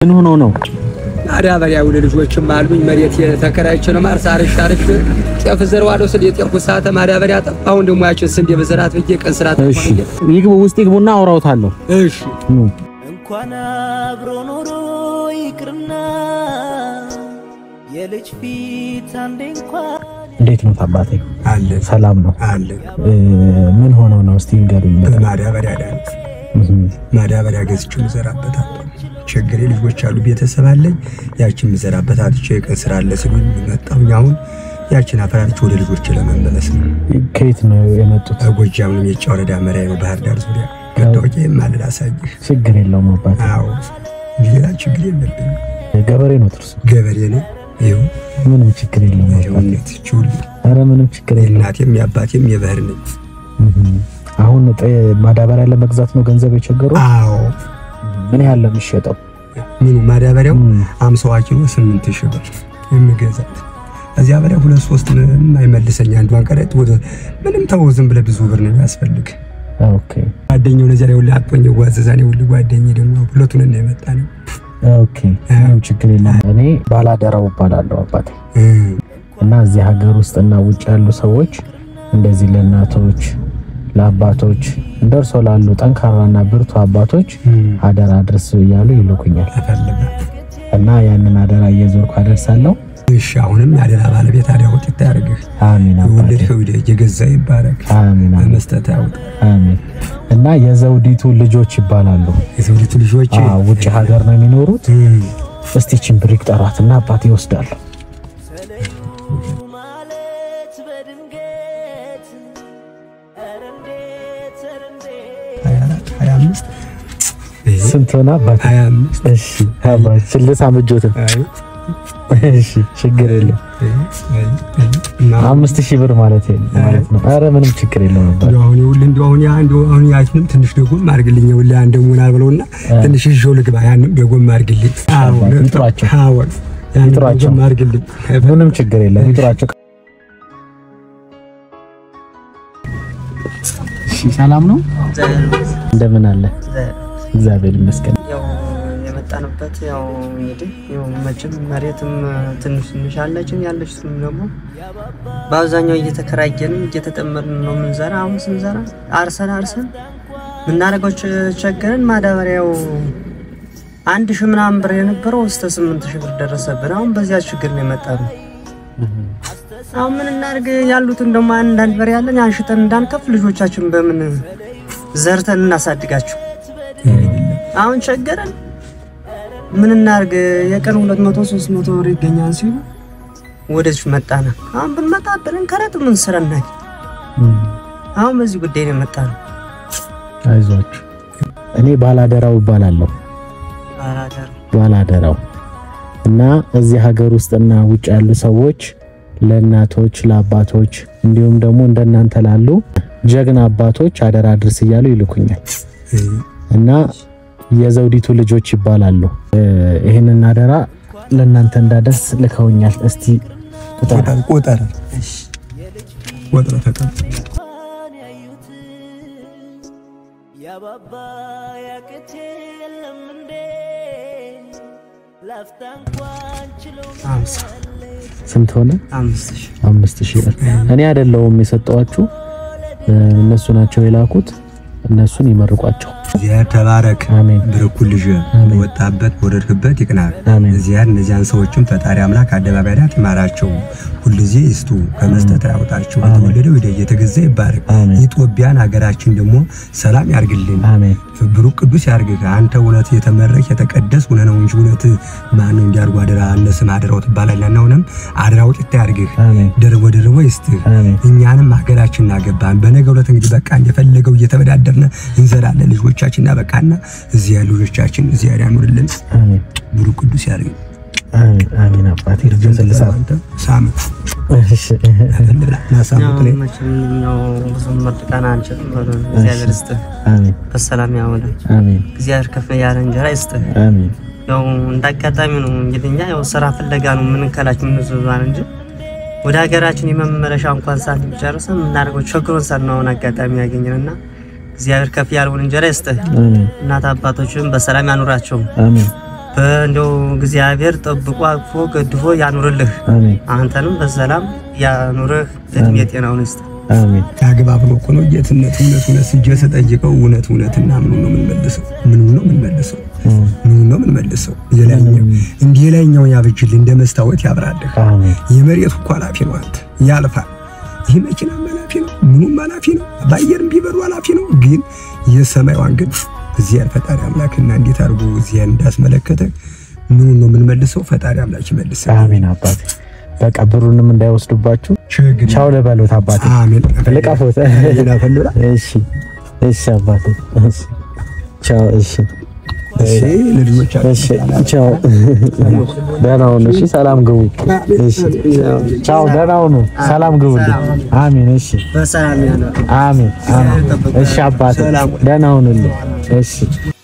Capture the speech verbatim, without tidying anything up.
ምን ሆኖ ነው ማዳበሪያ ወደ ልጆችም አሉኝ መሬት የተከራይቼ ነው ማርሳ አርሻ አርሽ ጤፍ ዘርዋለሁ ስለ የጤፍ ሰዓተ ማዳበሪያ ጠፋውን ደሞ ያችን ስንዴ በዘራት በየ ቀን ስራት እሺ ይግቡ ውስጥ ይግቡና አውራውታለሁ እሺ እንኳን አብሮ ኖሮ ይቅርና የልጅ ፊት አንዴ እንኳን እንዴት ነው ታባቴ አለ ሰላም ነው አለ ምን ሆኖ ነው እስቲ እንገሩኝ ማዳበሪያ ዳንት ማዳበሪያ ገዝቼ ዘራበታ ቸግሬ ልጆች አሉ ቤተሰብ አለኝ ያችን ዘራበታ አጥቼ ቀን ስራ አለ ሲሉኝ መጣሁ አሁን ያችን አፈራርቼ ወደ ልጆች ለመመለስ ነው ከየት ነው የመጡት ጎጃም ነው የጫወረዳ መራይ ነው ባህር ዳር ዙሪያ ከተወቄ ማለት አሳይሽ ችግር የለውም አባቴ አዎ ሌላ ችግር የለብኝ ገበሬ ነው ጥርሱ ገበሬ ነው ይው ምንም ችግር የለውም አባቴ ቹል አረ ምንም ችግር የለውም እናቴም ያባቴም የባህር ነኝ አሁን ማዳበሪያ ለመግዛት ነው ገንዘብ የቸገረው አዎ ምን ያህል ለምሽጠው ምን ማዳበሪያው ሃምሳ ኪሎ ስምንት ሺህ ብር የሚገዛት እዚያ በላይ ሁለት ሶስት የማይመልሰኝ አንዷን ቀረጥ ወደ ምንም ተው ዝም ብለ ብዙ ብር ነው ያስፈልግ ኦኬ ጓደኛው ለዚያ ላይ ሁሉ አጥቆኝ ዋዘዛኔ ሁሉ ጓደኛዬ ደግሞ ሁለቱን ነው የመጣ ነው ኦኬ ነው ችግር የለም እኔ ባላደራው ባላለው አባቴ እና እዚህ ሀገር ውስጥና ውጭ ያሉ ሰዎች እንደዚህ ለናቶች ለአባቶች እንደርሶ ላሉ ጠንካራና ብርቱ አባቶች አደራ አድርስ ይያሉ ይልኩኛል እና ያንን አደራ እየዞርኩ አደርሳለሁ እሺ አሁንም ያደራ ባለቤት አዳው ጥታ ያርግህ አሜን ወልድ ሆይደ የገዛ ይባረክ አሜን መስጠት ያውጥ አሜን እና የዘውዲቱ ልጆች ይባላሉ የዘውዲቱ ልጆች አዎ ውጭ ሀገር ነው የሚኖሩት እስቲ ቺምብሪክ ጠራትና አባቴ ይወስዳል ስንቶና አባቴ ሃያ አምስት እሺ አባቴ ስለሳ መጆት እሺ ችግር የለም አምስት ሺህ ብር ማለት ማለት ነው አረ ምንም ችግር የለውም ነበር አሁን ይሁን እንደው አሁን ያ እንደው አሁን ያችንም ትንሽ ደጎም አርግልኝ ወላ አንደሙና ብለውና ትንሽ ይዤው ልግባ ያንም ደጎም አርግልኝ አዎ ይጥራቸው አዎ ይጥራቸው አርግልኝ ምንም ችግር የለም ይጥራቸው እሺ ሰላም ነው እንደምን አለ እግዚአብሔር ይመስገን ያው የመጣንበት ያው እንግዲህ ያው መቼም መሬትም ትንሽ ትንሽ አለችን ያለችም ደግሞ ባዛኛው እየተከራየን እየተጠመርን ነው ምንዘራ አሁን ስንዘራ አርሰን አርሰን ምናረጋው ቸገረን ማዳበሪያው አንድ ሺህ ምናምን ብር የነበረው እስከ ስምንት ሺህ ብር ደረሰብን አሁን በዚያ ችግር ነው የመጣነው አሁን ምን እናርግ ያሉትን ደግሞ አንዳንድ ብር ያለን አንሽተን እንዳንከፍ ልጆቻችን በምን ዘርተን እናሳድጋቸው አሁን ቸገረን ምን እናርግ የቀን ሁለት መቶ ሶስት መቶ ብር ይገኛል ሲሉ ወደዚህ መጣና አሁን ብንመጣ ብለን ከረጥ ምን ስራናኝ አሁን በዚህ ጉዳይ ነው መጣና አይዟችሁ እኔ ባላደራው ባላለሁ ባላደራው ባላደራው እና እዚህ ሀገር ውስጥና ውጭ ያሉ ሰዎች ለናቶች ለአባቶች እንዲሁም ደግሞ እንደናንተ ላሉ ጀግና አባቶች አደራ አድርስ ይያሉ ይልኩኛል እና የዘውዲቱ ልጆች ይባላሉ ይሄንን አደራ ለናንተ እንዳደርስ ልከውኛል እስቲ ቁጠራ ቁጠራ እሺ ቁጠራ ተቀበል ያባባ ያከቴ ለምንዴ ላፍታንኳን ችለው ስንት ሆነ አምስት ሺህ አምስት ሺህ እኔ አይደለሁም የሰጠዋችሁ እነሱ ናቸው የላኩት እነሱን ይመርቋቸው ዚያ ተባረክ አሜን ብርኩል ልጅ ወጣበት ወረድክበት ይቅናል ዚያ እነዚያን ሰዎችም ፈጣሪ አምላክ አደባባይ ዳት ይማራቸው ሁሉ ጊዜ እስቱ ከመስጠት ያውጣቸው ወለደው ወደ የተገዘ ይባረክ ኢትዮጵያን ሀገራችን ደግሞ ሰላም ያርግልን አሜን ብሩክ ቅዱስ ያርግህ አንተ እውነት የተመረክ የተቀደስ ሆነ ነው እንጂ እውነት ማን ነው እንዲያርጉ አደራ እነስም አደራው ተባላልና ነውንም አደራው ጥታ ያርግህ ደረቦ ደረቦ ይስጥ እኛንም ሀገራችን እናገባን በነገው ለት እንግዲህ በቃ እንደፈለገው እየተበዳደርነ እንዘራለን ልጆቻችንና በቃና እዚህ ያሉ ልጆቻችን እዚህ ያኑርልን አሜን ብሩክ ቅዱስ ያርግህ አሜን አሜን አባቴ ልጅ ስለሳንተ ሳምት እሺ ናሳምት ላይ ነው ብዙ መጥቃና አንችልም እግዚአብሔር ይስጥ አሜን በሰላም ያውለ አሜን እግዚአብሔር ከፍ ያለ እንጀራ ይስጥ አሜን ያው እንዳጋጣሚ ነው እንግዲህኛ ያው ስራ ፍለጋ ነው ምን ከላችሁ ምን ዝባን እንጂ ወደ ሀገራችን የመመለሻ እንኳን ሳንት ጨርሰን እናርገው ቸግሮን ሳናው አጋጣሚ ያገኘንና እግዚአብሔር ከፍ ያለውን እንጀራ ይስጥ አሜን እናት አባቶችን በሰላም ያኑራቸው አሜን በእንደው እግዚአብሔር ጠብቆ አቅፎ ገድፎ ያኑርልህ። አሜን። አንተንም በሰላም ያኑርህ። እድሜ ጤናውን ይስጥ። አሜን። ያግባብ ነው እኮ ነው ጌትነት እውነት እውነት ስጀ ተጠይቀው እውነት እውነትና ምን ነው ምን መልሰው ምን ነው ምን መልሰው ምን ነው ምን መልሰው የላይኛው እንዴ የላይኛው ያብጅል እንደ መስታወት ያብራልህ። አሜን። የመሬቱ እኮ ኃላፊ ነው አንተ ያልፋል። ይሄ መኪና ኃላፊ ነው ምኑም ኃላፊ ነው ባየርም ቢበሩ ኃላፊ ነው። ግን የሰማዩን ግን እዚያ ፈጣሪ አምላክና እንዴት አድርጎ እዚያ እንዳስመለከተ ምን ነው ምን መልሰው ፈጣሪ አምላክ ይመልስ። አሜን አባቴ በቃ ብሩንም እንዳይወስዱባችሁ ቻው ለበሉት አባቴ። አሜን። ለቃፎት እሺ እሺ አባቴ እሺ ቻው እሺ እሺ ለልጆች እሺ ቻው ደህና ሁኑ። እሺ ሰላም ግቡ። እሺ ቻው ደህና ሁኑ። ሰላም ግቡ። አሜን። እሺ በሰላም ያኑር። አሜን አሜን። እሺ አባቴ ደህና ሁኑልኝ። እሺ